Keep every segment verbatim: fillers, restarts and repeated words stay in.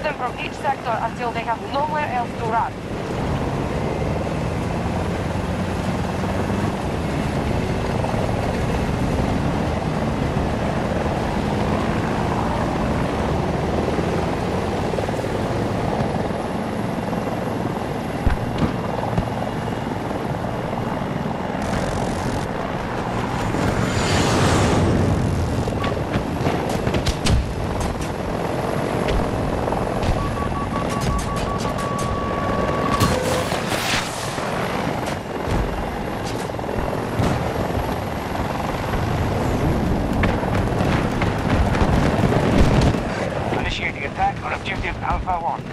them from each sector until they have nowhere else to run. Objective Alpha One.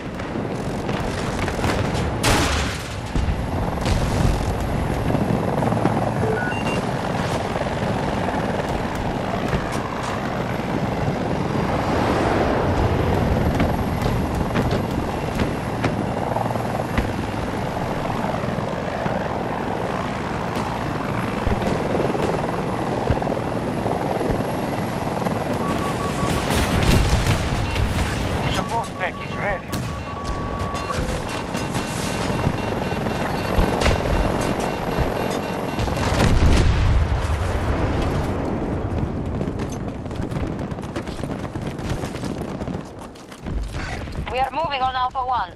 Package ready. We are moving on Alpha One.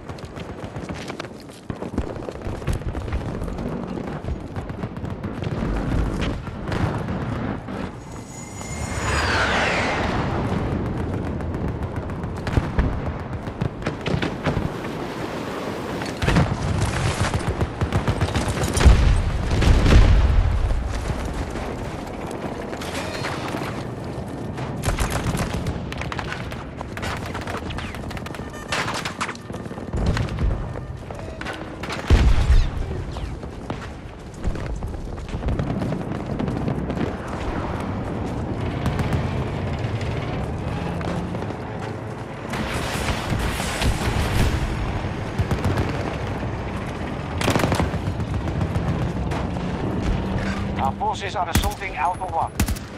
Our forces are assaulting Alpha One.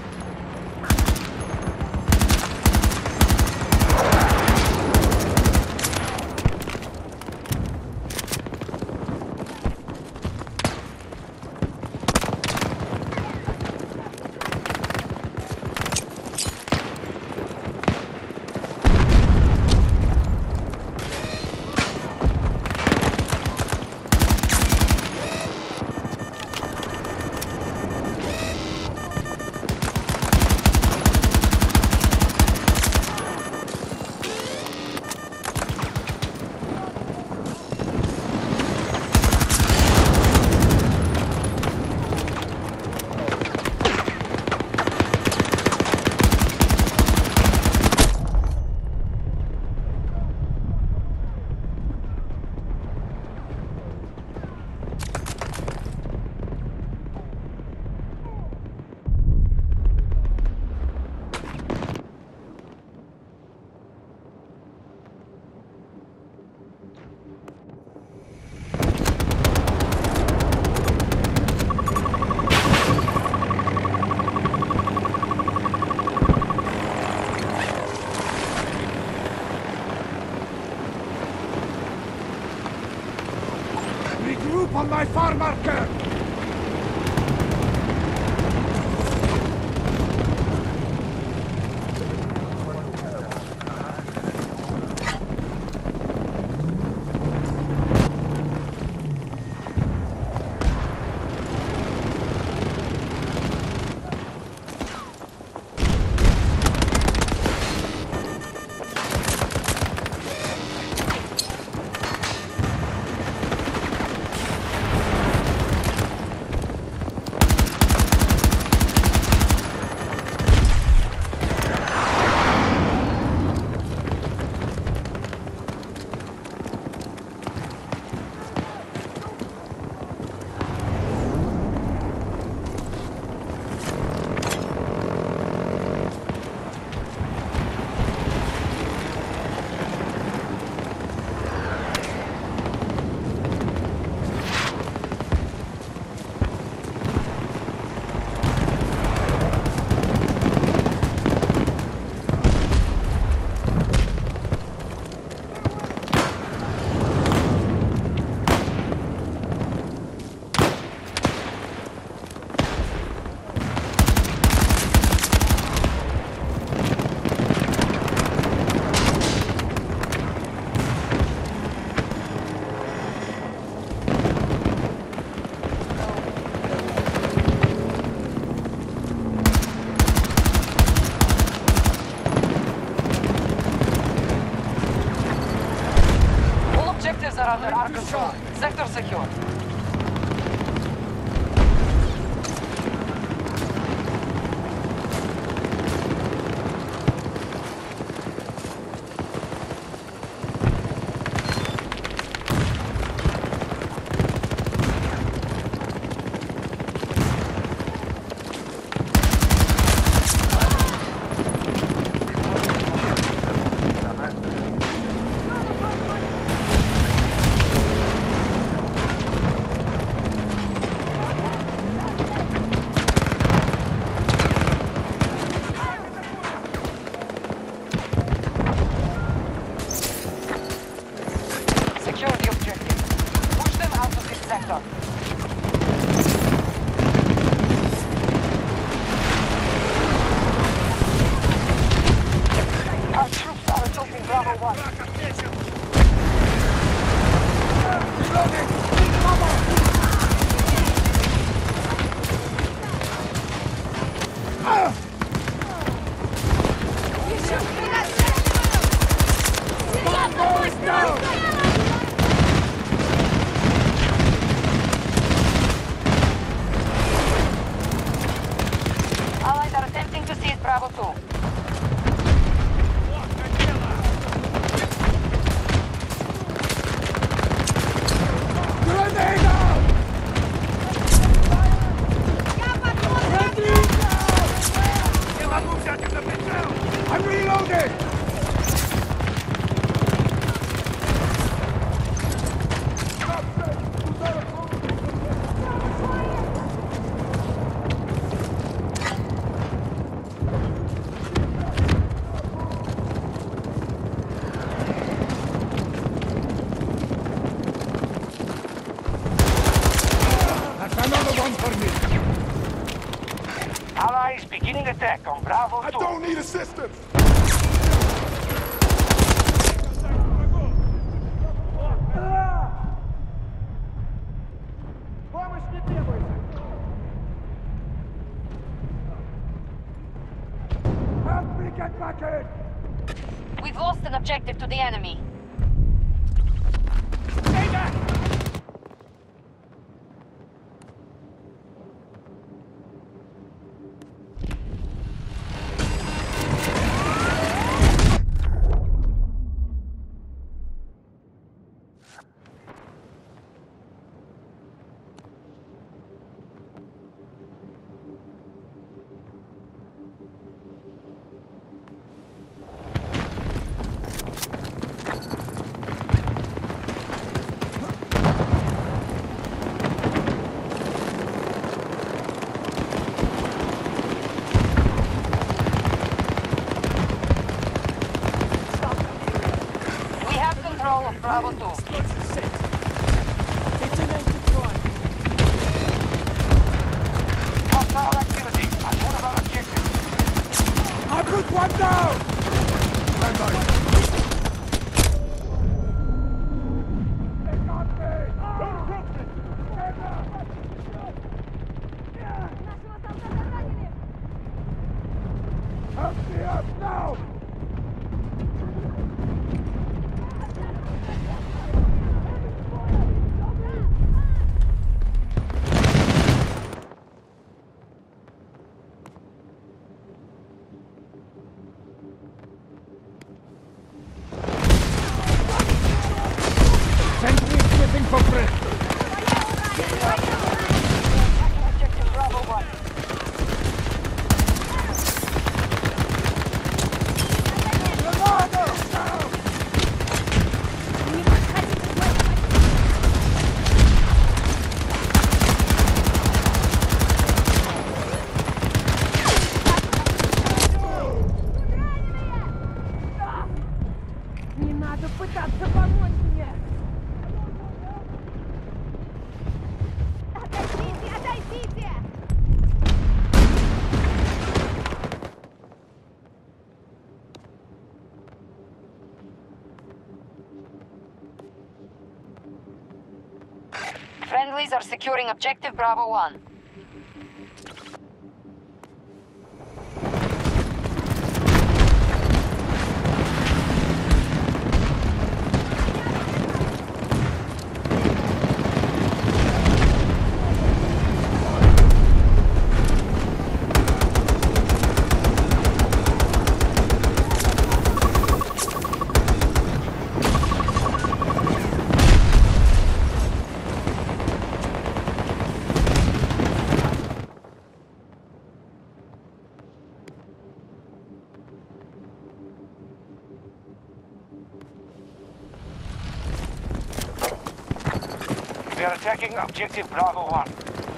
Regroup on my far marker! are under our control. Sector secure. Secure the objective. Push them out of this sector. Our troops are assaulting Bravo one. Reloading! Cover! Ah! Bombs down! Allies are attempting to seize Bravo two. Grenade out! I'm reloading! That's another one for me! Allies beginning attack on Bravo I two. don't need assistance! Help me get back in! We've lost an objective to the enemy. Stay back! We have control of Bravo two. Hostile activity on one of our objectives. I put one down! Stand by. They got me! Don't cross it! Stand up! Help me up now! Sentry sniffing for Fred! Objective Bravo one. Не надо пытаться помочь мне! Отойдите, отойдите! Friendlies are securing objective Bravo one. We are attacking objective Bravo one.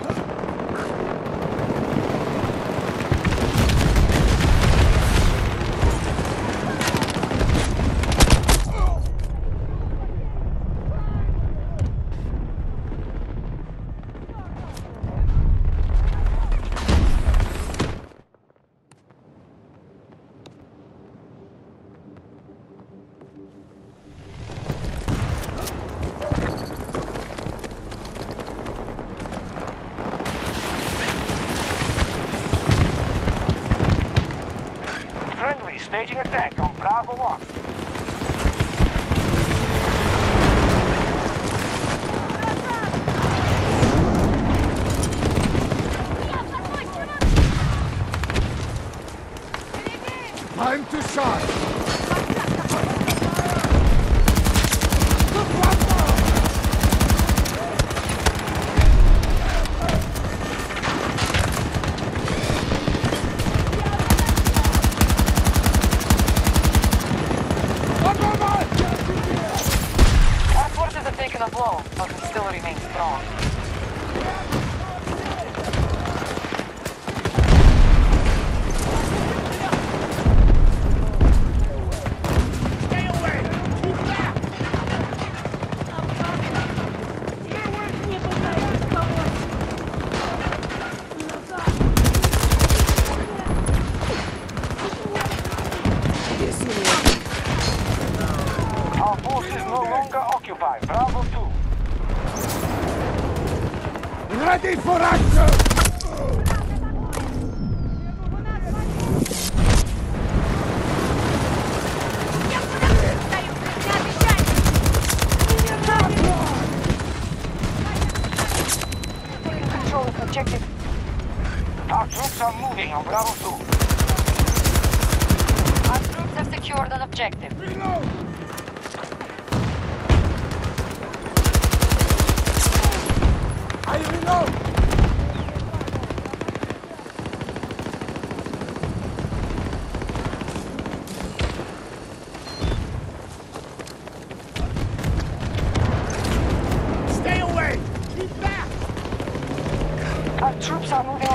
Friendly staging attack on Bravo one. Time to shine! Our forces have taken a blow, but we still remain strong. Our forces no longer occupy Bravo two. Ready for action! Taking control of objective. Our troops are moving on Bravo two. Our troops have secured an objective. Reload! I reload! Stay away! Keep back! Our troops are moving